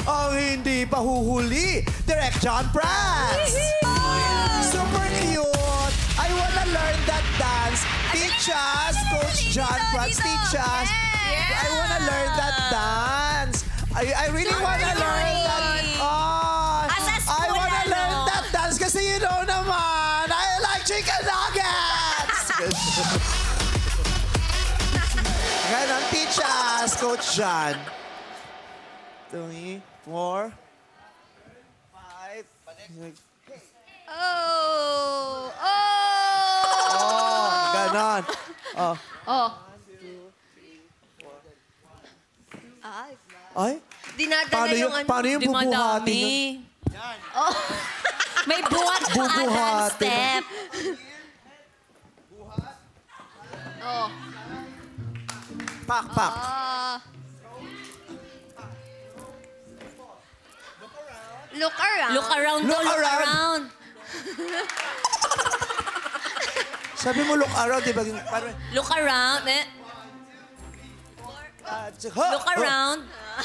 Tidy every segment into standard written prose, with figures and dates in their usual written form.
ang hindi pa huhuli, Direct John Prats. Super cute. I wanna learn that dance. Teach us, Coach John Prats. Teach us. I wanna learn that dance. I really wanna learn that. I wanna learn that dance kasi you know naman, I like chicken nuggets. Ganon, teach us, Coach John. 3, 4, 5, 6. Oh! Ganon. Oh. Ay? Dinadala yung ano. Paano yung bubuhati? Oh. May buhat pa ang step. Oh. Pak, pak. Look around. Look around. Look Look around. around. Sabi mo look around, di ba? Look around. Look around.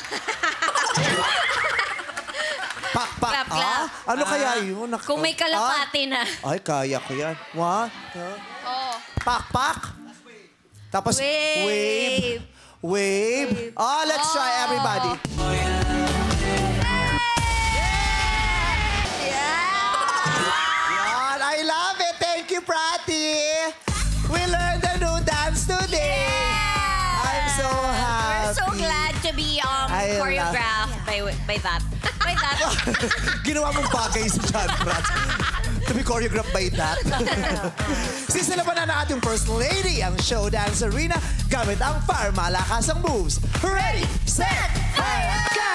Pak, pak. Clap, clap. Ano kaya yun? Kung may kalapati na. Ay, kaya ko yan. 1, 2. Pak, pak. Tapos, wave. Wave. Let's try everybody. Yan, I love it. Thank you, Prati. We learned a new dance today. I'm so happy. We're so glad to be choreographed by that. By that. Ginawa mong bagay si John Prats. To be choreographed by that. Sisilaban na ating first lady, ang show dance arena, gamit ang fire malakasang moves. Ready, set, fire, go!